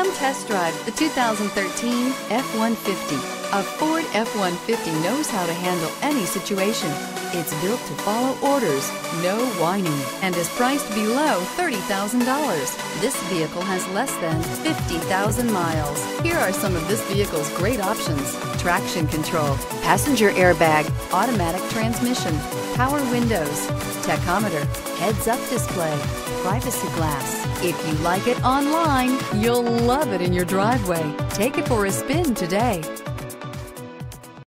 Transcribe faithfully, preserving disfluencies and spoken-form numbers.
Come test drive the two thousand thirteen F one fifty. A Ford F one fifty knows how to handle any situation. It's built to follow orders, no whining, and is priced below thirty thousand dollars. This vehicle has less than fifty thousand miles. Here are some of this vehicle's great options: traction control, passenger airbag, automatic transmission, power windows, tachometer, heads-up display, privacy glass. If you like it online, you'll love it in your driveway. Take it for a spin today.